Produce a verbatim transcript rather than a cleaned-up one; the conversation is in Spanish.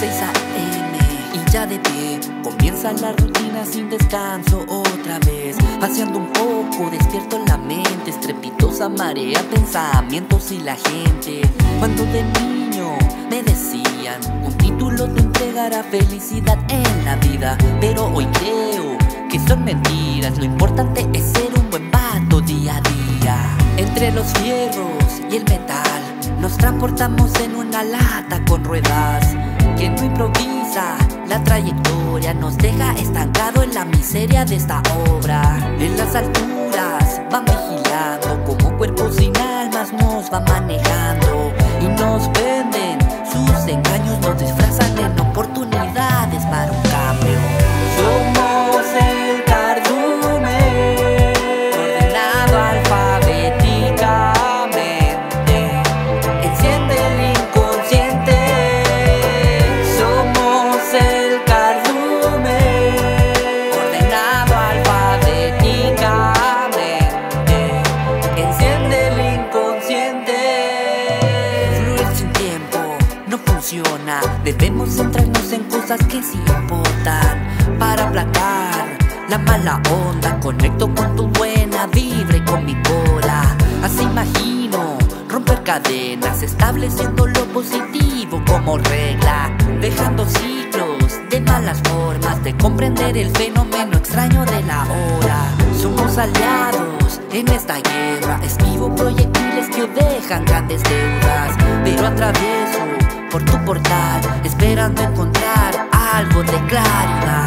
seis a eme y ya de pie comienza la rutina sin descanso otra vez. Paseando un poco, despierto la mente, estrepitosa marea, pensamientos y la gente. Cuando de niño me decían, un título te entregará felicidad en la vida, pero hoy creo que son mentiras. Lo importante es ser un buen vato día a día. Entre los fierros y el metal nos transportamos en una lata con ruedas. Quien no improvisa, la trayectoria nos deja estancados en la miseria de esta obra. En las alturas van vigilando como cuerpos sin almas nos van manejando y nos venden sus engaños, nos disfrazan en oportunidades para un cambio. Somos el Cardumen, ordenado alfabéticamente, enciende el inconsciente. Somos el Cardumen, ordenado alfabéticamente, enciende el inconsciente. Fluir sin tiempo no funciona, debemos centrarnos en cosas que sí importan. Para aplacar la mala onda, conecto con tu buena vibra y con mi cola. Así imagino romper cadenas, estableciendo lo positivo como regla, dejando ciclos de malas formas de comprender el fenómeno extraño de la hora. Somos aliados en esta guerra, esquivo proyectiles que dejan grandes deudas, pero atravieso por tu portal esperando encontrar algo de claridad.